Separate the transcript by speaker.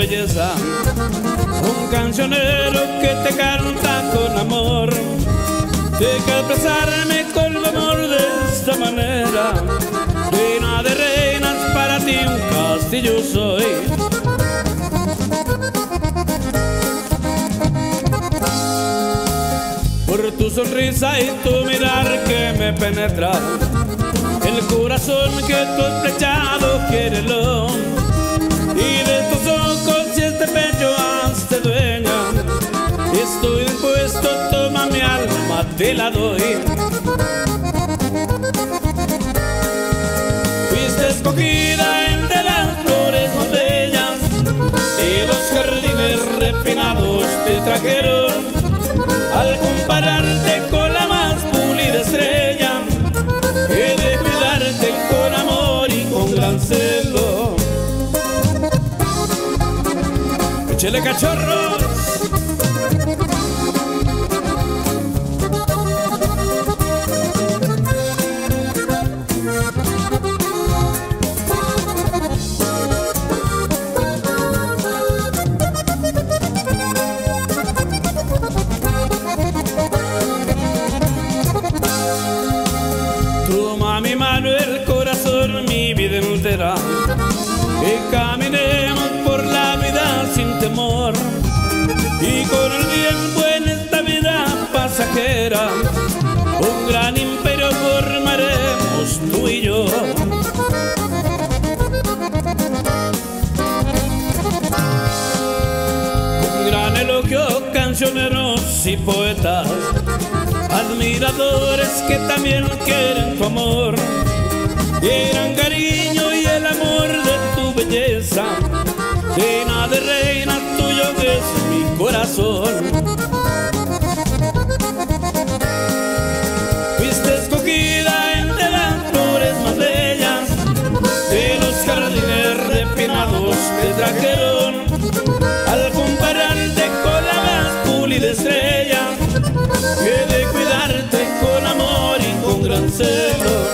Speaker 1: belleza, un cancionero que te canta con amor. De que expresarme con el amor de esta manera, reina de reinas, para ti un castillo soy. Por tu sonrisa y tu mirar que me penetra, el corazón que tú has flechado, quiérelo. Y de tus ojos y este pecho hazte dueña. Estoy dispuesto, toma mi alma, te la doy. Fuiste escogida entre las flores más bellas, y los jardines refinados te trajeron. Al compararte con la más pulida estrella, he de cuidarte con amor y con gran celo. ¡Échale, cachorros! Toma mi mano, el corazón, mi vida entera, y caminemos por la vida sin temor. Y con el tiempo en esta vida pasajera, un gran imperio formaremos tú y yo. Un gran elogio, cancioneros y poetas, admiradores que también quieren tu amor, y el gran cariño y el amor de tu belleza, reina de reinas, tuyo es mi corazón. Fuiste escogida entre las flores más bellas, de los jardines refinados te trajeron. Al compararte con la más pulida estrella, he de cuidarte con amor y con gran celo.